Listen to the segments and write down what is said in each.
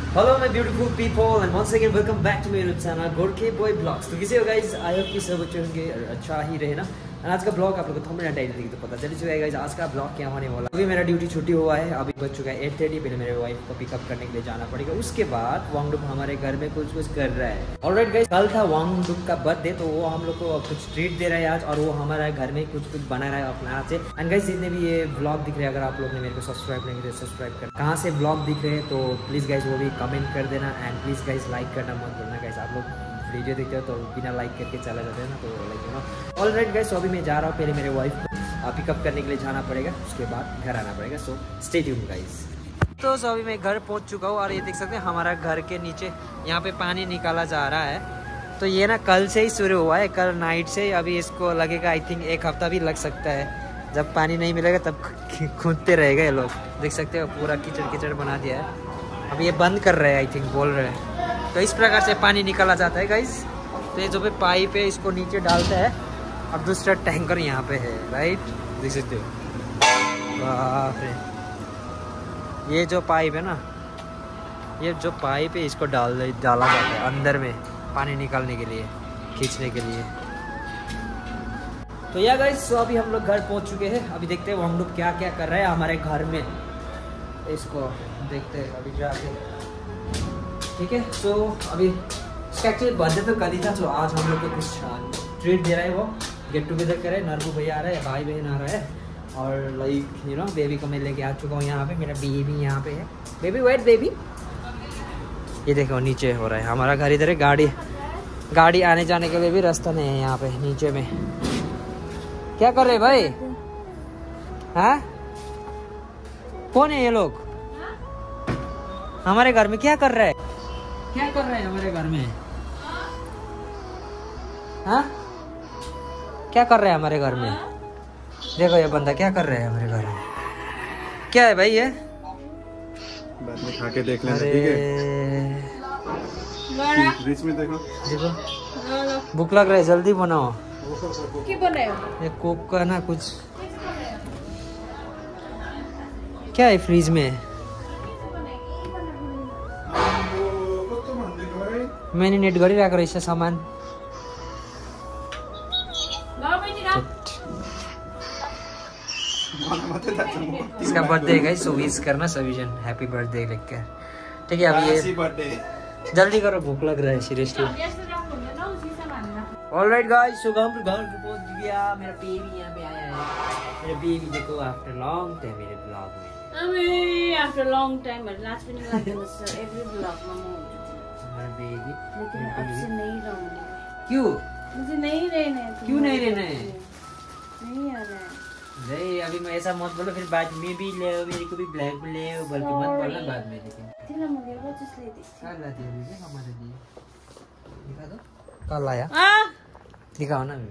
Hello my beautiful people and once again welcome back to my YouTube channel Gorkhe boy blogs. तो कैसे हो guys, I hope कि सब अच्छे होंगे और अच्छा ही रहे ना। और आज का ब्लॉग आप लोगों को थंबनेल टाइटल देख तो पता चल चुका है गाइस आज का ब्लॉग क्या होने वाला। अभी मेरा ड्यूटी छुट्टी हुआ है, अभी बज चुका है 8:30। पहले मेरे वाइफ को पिकअप करने के लिए जाना पड़ेगा, उसके बाद वांगडुप हमारे घर में कुछ कर रहा है। ऑलराइट गाइस, कल था वांगडुप का बर्थडे, तो वो हम लोग को कुछ ट्रीट दे रहा है आज, और वो हमारे घर में कुछ बना रहा है अपने हाथ से। एंड गाइस, जितने भी ये ब्लॉग दिख रहे हैं, अगर आप लोग ने मेरे को सब्सक्राइब नहीं किया सब्सक्राइब कर, कहाँ से ब्लॉग दिख रहे हैं तो प्लीज़ गाइस वो भी कमेंट कर देना। एंड प्लीज़ गाइस लाइक करना मत भूलना गाइस। आप लोग वीडियो देखते हो तो बिना लाइक करके चला जाते हैं ना, तो like you know. Alright guys, अभी मैं जा रहा हूँ, पहले मेरे वाइफ को पिकअप करने के लिए जाना पड़ेगा, उसके बाद घर आना पड़ेगा। So stay tuned guys. तो अभी मैं घर पहुँच चुका हूँ, और ये देख सकते हैं हमारा घर के नीचे यहाँ पे पानी निकाला जा रहा है। तो ये ना कल से ही शुरू हुआ है, कल नाइट से। अभी इसको लगेगा आई थिंक 1 हफ्ता भी लग सकता है। जब पानी नहीं मिलेगा तब कूदते रहेगा ये लोग। देख सकते हो पूरा कीचड़ बना दिया है। अभी ये बंद कर रहे हैं आई थिंक, बोल रहे हैं। तो इस प्रकार से पानी निकाला जाता है गाइस। तो ये जो भी पाइप है इसको नीचे डालता है, और दूसरा टैंकर यहाँ पे है, राइट, देख सकते हो। ये जो पाइप है ना, ये जो पाइप है इसको डाला जाता है अंदर में पानी निकालने के लिए, खींचने के लिए। तो या गाइस, तो अभी हम लोग घर पहुँच चुके हैं। अभी देखते हैं वांगडुप क्या क्या कर रहा है हमारे घर में, इसको देखते हैं अभी जाके। ठीक है, सो अभी इसका एक्चुअली बर्थडे तो कल ही था, तो आज हम लोग को कुछ ट्रीट दे रहा है। वो गेट टुगेदर करे, नरबू भैया आ रहा है, भाई बहन आ रहा है, और लाइक यू नो बेबी को मैं लेके आ चुका हूँ यहाँ पे। मेरा बेबी यहाँ पे है। बेबी वेट बेबी, ये देखो नीचे हो रहा है। हमारा घर इधर है, गाड़ी आने जाने के लिए भी रास्ता नहीं है यहाँ पे नीचे में। क्या कर रहे भाई? हाँ, कौन है ये लोग? हमारे घर में क्या कर रहे हैं? क्या कर रहे हैं हमारे घर में? हाँ, क्या कर रहे हैं हमारे घर में? देखो ये बंदा क्या कर रहे हैं हमारे घर में। क्या है भाई ये? बाद में खा के देख लेना, ठीक है? फ्रिज में देखो। देखो भूख लग रहा है, जल्दी बनाओ। क्या बनाए? ये कोक का ना कुछ क्या है फ्रिज में? मैंने नेट गरी राखेको रहेछ सामान। इसका बर्थडे है गाइस, सो विश करना सभी जन, हैप्पी बर्थडे लिखकर। ठीक है, अब ये जल्दी करो, भूख लग रहा है सीरियसली। ऑलराइट गाइस, सो हम घर पहुंच गया। मेरा बेबी यहाँ पे आया है। मेरा बेबी देखो आफ्टर लॉन्ग टाइम मेरे ब्लॉग में। अबे आफ्टर लॉन्ग टाइम लास्ट में नहीं लगता सर, एवरी ब्लॉग में मैं बेबी, लेकिन अब से नहीं रहूंगी। क्यों? मुझे नहीं रहना है। क्यों नहीं रहना है? नहीं आ रहा है। नहीं, अभी मैं ऐसा मत बोलो, फिर बाद में भी ले मेरे को भी ब्लैक में ले बोल के मत बोलना बाद में। लेकिन तेरा मुझे वो चीज ले दी। कल लाती है मुझे हमारे लिए, दिखा दो कल आया, दिखाओ ना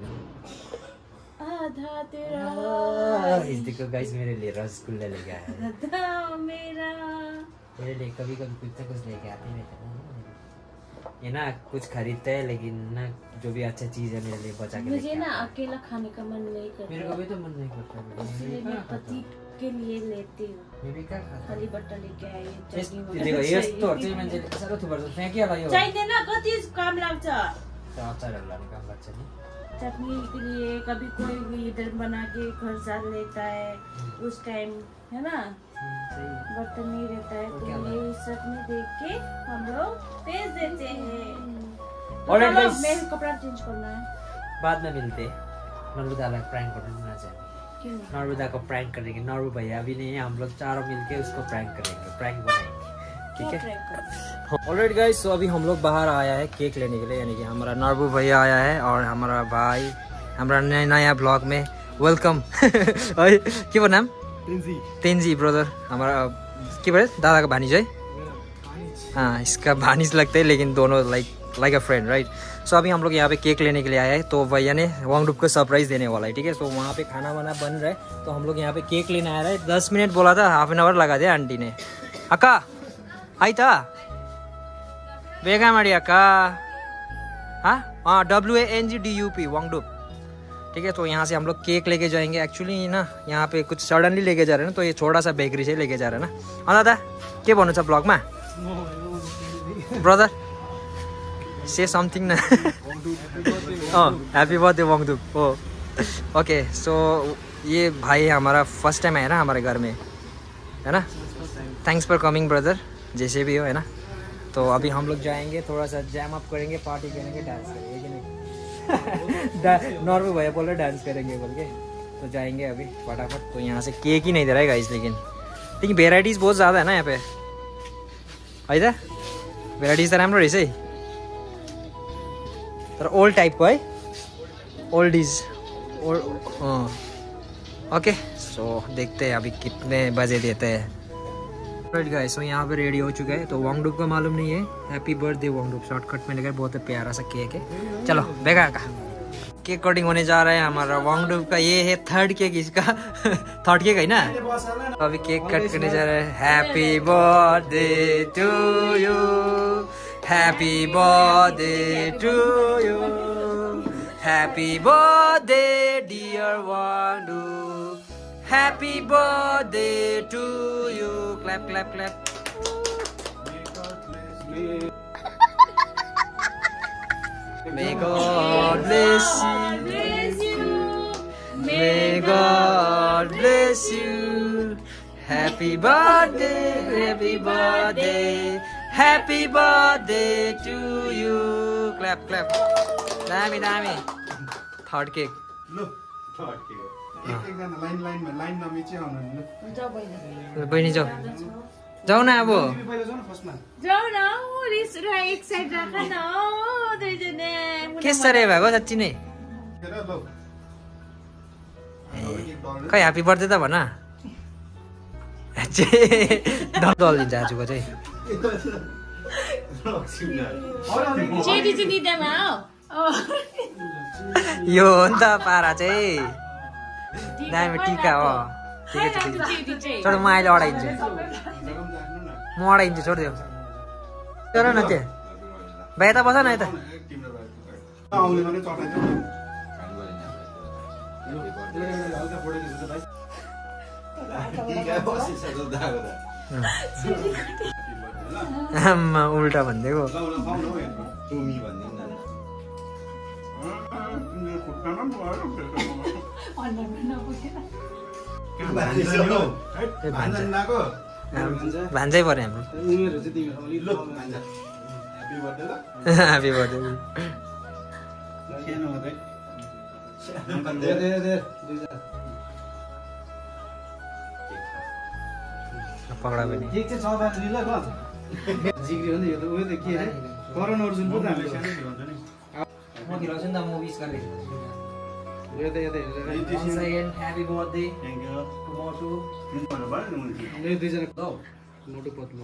आधा तेरा। इस देखो गाइस, मेरे लिए रसगुल्ला लेके आया है। आधा मेरा। मेरे लिए कभी कुछ ना कुछ लेके आते रहते हैं। ये ना कुछ खरीदते हैं, लेकिन ना जो भी अच्छा चीज है मेरे लिए बचा के। मुझे ना अकेला खाने का मन नहीं करता। मेरे को भी तो मन नहीं करता, इसलिए मैं पति के लिए लेती हूँ। मैं भी क्या खाता खाली बट्टा लेके आई है। देखो यस्तो चाहिँ मान्छेले साह्रो थुपर्छ, फ्याँकिहाल्यो यो। चाहिँदैन, कति काम लाग्छ। अचारहरू लाने काम लाग्छ नि। चटनी के लिए कभी कोई भी इधर बना के घर साथ लेता है, उस टाइम है ना बर्तन नहीं रहता है, तो ये सब में देख के हम लोग भेज देते हैं। तो मैं कपड़ा चेंज करना है, बाद में मिलते। नर्बुदालाई प्रैंक करना चाहिए। नर्बुदा को प्रैंक करेंगे, नर्बू भैया अभी नहीं है, हम लोग चारों मिलके उसको प्रैंक करेंगे, प्रैंक बनाएंगे, ठीक है? ऑलराइट गाइस, तो अभी हम लोग बाहर आया है केक लेने के लिए, यानी कि हमारा नर्बू भैया आया है और हमारा भाई हमारा नया ब्लॉग में वेलकम। के नाम? तेन्जी ब्रदर, हमारा के भरे दादा का भानिज है। हाँ, इसका भानिज लगता है, लेकिन दोनों like a friend, right? So अभी हम लोग यहाँ पे केक लेने के लिए आए हैं, तो भैया ने वांगडुप को सरप्राइज देने वाला है, ठीक है? सो वहाँ पे खाना वाना बन रहा है, तो हम लोग यहाँ पे केक लेने आ रहे हैं। 10 मिनट बोला था, हाफ एन आवर लगा दिया आंटी ने। अक्का आईता बेगा मारी अक्का। हाँ, WANGDUP वांगडुप, ठीक है? तो यहाँ से हम लोग केक लेके जाएंगे। एक्चुअली ना यहाँ पे कुछ सडनली लेके जा रहे हैं ना, तो ये छोटा सा बेकरी से लेके जा रहे हैं ना। दादा के भन्नु छ ब्लगमा? ब्रदर से समथिङ न happy birthday Wangduk. Oh okay so ये भाई हमारा फर्स्ट टाइम आया ना हमारे घर में, है ना। थैंक्स फॉर कमिंग ब्रदर, जैसे भी हो, है ना। तो अभी हम लोग जाएंगे, थोड़ा सा जैम अप करेंगे, पार्टी करेंगे, डांस करेंगे कि नहीं। नॉर्मल भैया बोल रहे डांस करेंगे बोल के, तो जाएंगे अभी फटाफट। तो यहाँ से केक ही नहीं दे रहा है गाइस, लेकिन भेराइटिज़ बहुत ज़्यादा है ना यहाँ पे, है त भेराइटिज़ त राम्रो रहेछ है, तर ओल्ड टाइपको है, old is old. Okay so देखते हैं अभी कितने बजे देते हैं। राइट गाइस, सो यहाँ पे रेडी हो चुका है। तो वांगडुक का मालूम नहीं है, हैप्पी बर्थडे वांगडुक शॉर्टकट में लेकर, बहुत प्यारा सा केक है। चलो बेगा का केक कटिंग होने जा रहा है हमारा वांगडुक का। ये है थर्ड केक इसका थर्ड केक है ना। तो अभी केक कट करने जा रहा है। Happy birthday to you, happy birthday to you, happy birthday dear Wangduk, happy birthday to you. Clap clap clap. May God bless you. May God bless you. Happy birthday, happy birthday, happy birthday to you. Clap, clap. Dami, dami. Third cake. Look, third cake. एक line नमी चाहिँ आउनु नि। बहिनी जाऊ जाऊ न अब जाऊ न, रिस र एक साइड राख न दुईजने। के सरे भएको साँच्ची नै। खै ह्याप्पी बर्थडे त भन। दल दिन्छ आजको चाहिँ। चेरी चाहिँ दिँदैमा हो। यो हो नि त पारा चाहिँ दामी टिका हो। छोड म अहिले अडाइन्छु, म अडाइन्छु, छोडिदेऊ। चल न त्यो भाइ यता बस न यता। आम्मा उल्टा भनिदिएको। भान्जै पर्यो हाम्रो। Happy birthday. पक्रा पनि म खिलाउँछु नि त, म विस गरेँ। Once again, happy birthday. Thank you. Motu. मोटो पतलो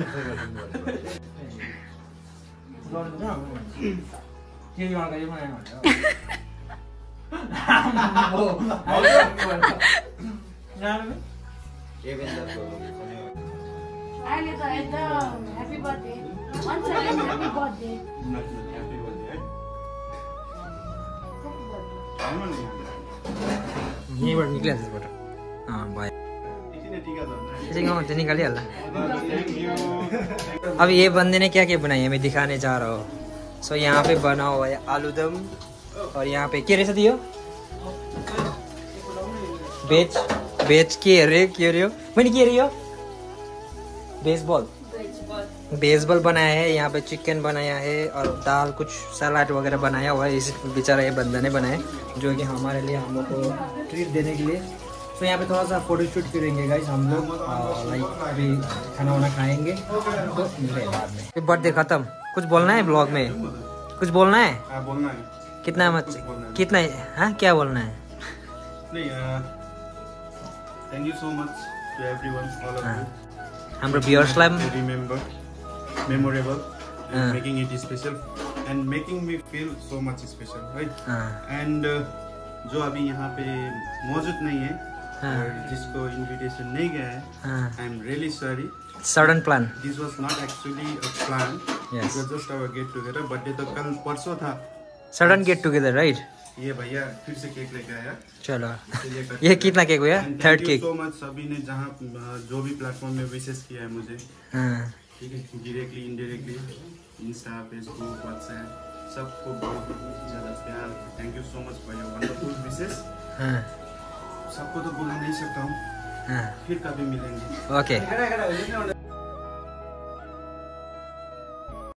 अहिले त एकदम happy birthday. Once again happy birthday. यहीँबाट निक्लिहाल्छ त्यसबाट। भयो निकालिहाल्ला। अब ये बंदे ने क्या क्या बनाई हमें दिखाने जा रहा हो। सो यहाँ पे बना हुआ है आलू दम, और यहाँ पे क्या रेसा दियो बेच के रे मैंने क्या रही हो बेसबॉल बनाया है। यहाँ पे चिकन बनाया है और दाल कुछ सलाद वगैरह बनाया हुआ है। इस बेचारा ये बंदा ने बनाया जो कि हमारे लिए हम लोग को ट्रीट देने के लिए। तो यहाँ पे थोड़ा सा फोटो शूट करेंगे गाइस हम लोग, लाइक अभी खाना वाना खाएंगे तो मिलते हैं बाद में। बर्थडे खत्म। कुछ बोलना है ब्लॉग में? कुछ बोलना है? बोलना है। कितना कितना हाँ क्या बोलना है? Thank you so much to everyone, all of you. हाम्रो भ्युअर्सलाई remember memorable and making it special and making me feel so much special, right? And जो अभी यहाँ पे मौजूद नहीं है और जिसको इनविटेशन नहीं गया है, I am really sorry. Sudden plan. This was not actually a plan. Yes. It was just our get together. Birthday तो कल परसों था। Sudden get together, right? ये भैया फिर से केक लेके आया। चलो ये कितना केक हुआ? Third cake. सो मच सभी ने जहाँ जो भी प्लेटफॉर्म में विशेष किया है मुझे। ठीक है, directly indirectly Insta, Facebook, WhatsApp सबको बहुत ज़्यादा प्यार। Thank you so much for your wonderful wishes. सबको तो बोलना नहीं सकता हूँ, फिर कभी मिलेंगे। ओके।